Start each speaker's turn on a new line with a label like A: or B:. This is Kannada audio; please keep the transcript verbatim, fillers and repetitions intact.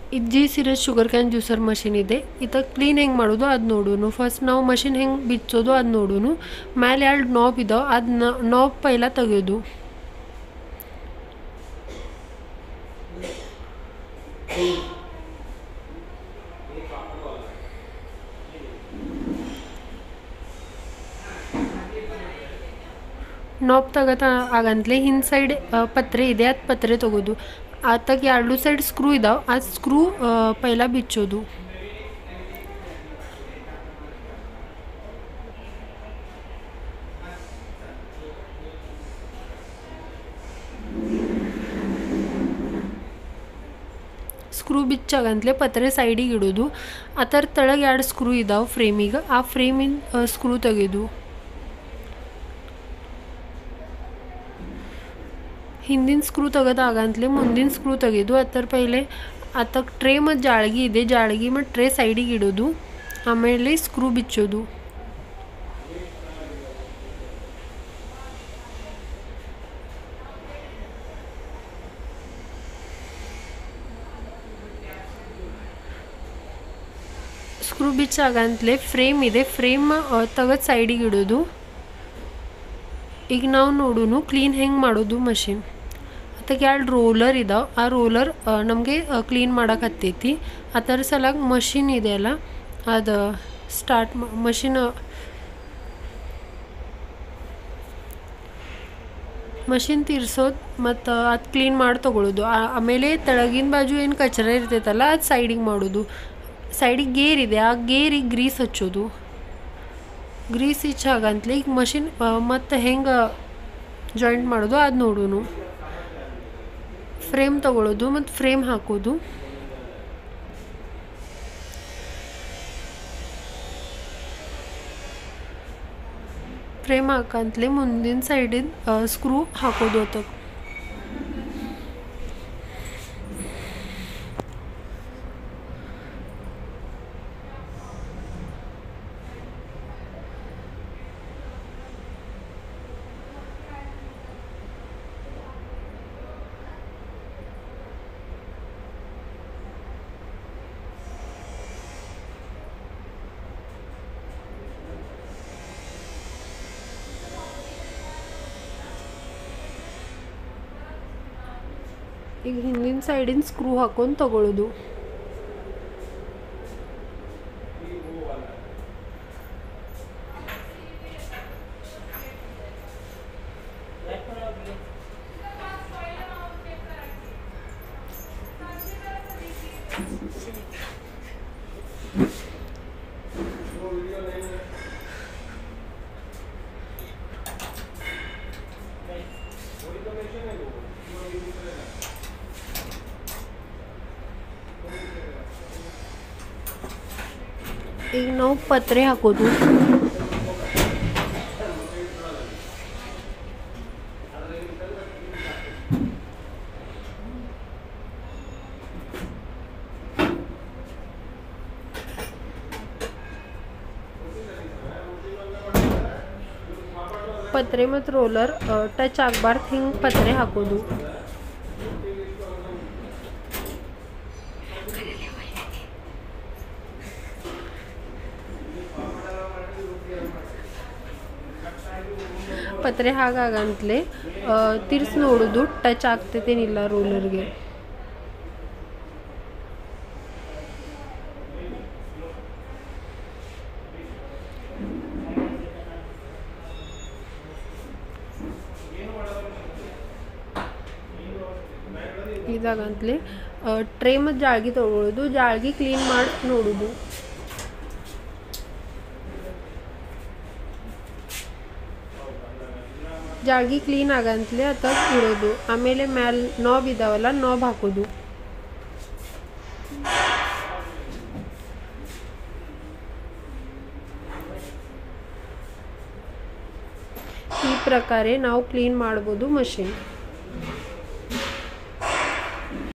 A: ಇದು G series sugarcane juicer machine ಇದೆ. ಇದು ಕ್ಲೀನ್ ಹೆಂಗೆ ಮಾಡೋದು ಅದು ನೋಡೋನು. ಫಸ್ಟ್ ನಾವು ಮಷಿನ್ ಹೆಂಗೆ ಬಿಚ್ಚೋದು ಅದು ನೋಡೋನು. ಮೇಲೆ ಎರಡು ನಾಬ್ ಇದಾವೆ, ಅದನ್ನ ನಾಬ್ ಪೈಲ ತೆಗೆಯೋದು. ನಾಬ್ ತಗೋತ ಆಗಂತಲೇ ಹಿಂದೆ ಸೈಡ್ ಪತ್ರೆ ಇದೆ, ಅದು ಪತ್ರೆ ತಗೋದು. ಆತಾಗ ಎರಡು ಸೈಡ್ ಸ್ಕ್ರೂ ಇದಾವೆ, ಆ ಸ್ಕ್ರೂ ಪೈಲ ಬಿಚ್ಚೋದು. ಸ್ಕ್ರೂ ಬಿಚ್ಚಾಗಂತಲೇ ಪತ್ರೆ ಸೈಡಿಗೆ ಇಡೋದು. ಆ ಥರ ತೆಳಗೆ ಎರಡು ಸ್ಕ್ರೂ ಇದಾವೆ ಫ್ರೇಮಿಗೆ, ಆ ಫ್ರೇಮಿನ ಸ್ಕ್ರೂ ತೆಗೆಯೋದು. ಹಿಂದಿನ ಸ್ಕ್ರೂ ತೆಗೆದಾಗಂತಲೇ ಮುಂದಿನ ಸ್ಕ್ರೂ ತೆಗೆದು ಅದರ ಪೈಲೆ ಅದಕ್ಕೆ ಟ್ರೇ ಮತ್ತು ಜಾಳ್ಗಿ ಇದೆ, ಜಾಳ್ಗಿ ಮತ್ತು ಟ್ರೇ ಸೈಡಿಗೆ ಇಡೋದು. ಆಮೇಲೆ ಸ್ಕ್ರೂ ಬಿಚ್ಚೋದು. ಸ್ಕ್ರೂ ಬಿಚ್ಚಾಗಂತಲೇ ಫ್ರೇಮ್ ಇದೆ, ಫ್ರೇಮ್ ತೆಗೆದು ಸೈಡಿಗೆ ಇಡೋದು. ಈಗ ನಾವು ನೋಡೋನು ಕ್ಲೀನ್ ಹೆಂಗೆ ಮಾಡೋದು ಮಷಿನ್. ಅದಕ್ಕೆ ಎರಡು ರೋಲರ್ ಇದಾವೆ, ಆ ರೋಲರ್ ನಮಗೆ ಕ್ಲೀನ್ ಮಾಡೋಕತ್ತೈತಿ. ಆ ಥರ ಸಲಾಗಿ ಮಷಿನ್ ಇದೆಯಲ್ಲ ಅದು ಸ್ಟಾರ್ಟ್ ಮಷಿನ್ ಮಷಿನ್ ತಿರ್ಸೋದು ಮತ್ತು ಅದು ಕ್ಲೀನ್ ಮಾಡಿ ತೊಗೊಳೋದು. ಆಮೇಲೆ ತೆಳಗಿನ ಬಾಜು ಏನು ಕಚರ ಇರ್ತೈತಲ್ಲ ಅದು ಸೈಡಿಗೆ ಮಾಡೋದು. ಸೈಡಿಗೆ ಗೇರ್ ಇದೆ, ಆ ಗೇರಿಗೆ ಗ್ರೀಸ್ ಹಚ್ಚೋದು. ಗ್ರೀಸ್ ಹಚ್ಚಾಗಂತಲೇ ಈಗ ಮಷಿನ್ ಮತ್ತು ಹೆಂಗೆ ಜಾಯಿಂಟ್ ಮಾಡೋದು ಅದು ನೋಡೋನು. ಫ್ರೇಮ್ ತಗೊಳ್ಳೋದು ಮತ್ತು ಫ್ರೇಮ್ ಹಾಕೋದು. ಫ್ರೇಮ್ ಹಾಕಂತಲೇ ಮುಂದಿನ ಸೈಡಿನ ಸ್ಕ್ರೂ ಹಾಕೋದು. ಅದಕ್ಕೆ ಈಗ ಹಿಂದಿನ ಸೈಡಿನ ಸ್ಕ್ರೂ ಹಾಕೊಂಡು ತಗೊಳ್ಳೋದು. ಈಗ ನಾವು ಪತ್ರೆ ಹಾಕೋದು. ಪತ್ರೆ ಮತ್ತು ರೋಲರ್ ಟಚ್ ಆಗಬಾರ್ದು ಹಿಂಗೆ ಪತ್ರೆ ಹಾಕೋದು. ಪತ್ರೆ ಹಾಗಾಗಂತಲೇ ತಿರ್ಸಿ ನೋಡೋದು ಟಚ್ ಆಗ್ತೈತೇನಿಲ್ಲ ರೋಲರ್ಗೆ. ಇದಾಗಂತಲೇ ಟ್ರೇ ಮತ್ತು ಜಾಳ್ಗಿ ತೊಗೊಳ್ಳೋದು. ಜಾಳ್ಗಿ ಕ್ಲೀನ್ ಮಾಡಿ ನೋಡೋದು. ಜಾಳ್ಗಿ ಕ್ಲೀನ್ ಆಗಂತಲೇ ಅದಕ್ಕೆ ಇಡೋದು. ಆಮೇಲೆ ಮ್ಯಾಲೆ ನಾಬ್ ಇದಾವಲ್ಲ ನಾಬ್ ಹಾಕೋದು. ಈ ಪ್ರಕಾರ ನಾವು ಕ್ಲೀನ್ ಮಾಡ್ಬೋದು ಮಷಿನ್.